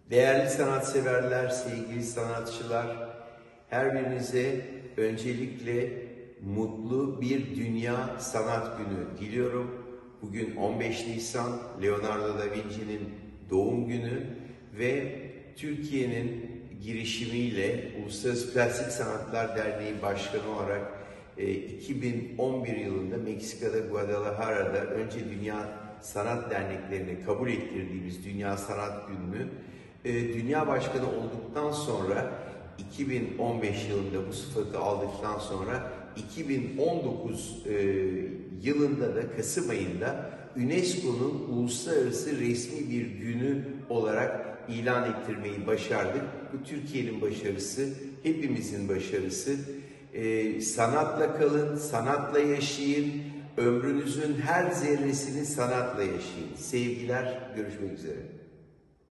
Değerli sanatseverler, sevgili sanatçılar, her birinize öncelikle mutlu bir Dünya Sanat Günü diliyorum. Bugün 15 Nisan, Leonardo da Vinci'nin doğum günü ve Türkiye'nin girişimiyle Uluslararası Plastik Sanatlar Derneği Başkanı olarak 2011 yılında Meksika'da Guadalajara'da önce Dünya Sanat Derneklerini kabul ettirdiğimiz Dünya Sanat Günü'nü Dünya Başkanı olduktan sonra 2015 yılında bu sıfatı aldıktan sonra 2019 yılında da Kasım ayında UNESCO'nun uluslararası resmi bir günü olarak ilan ettirmeyi başardık. Bu Türkiye'nin başarısı, hepimizin başarısı. Sanatla kalın, sanatla yaşayın, ömrünüzün her zerresini sanatla yaşayın. Sevgiler, görüşmek üzere.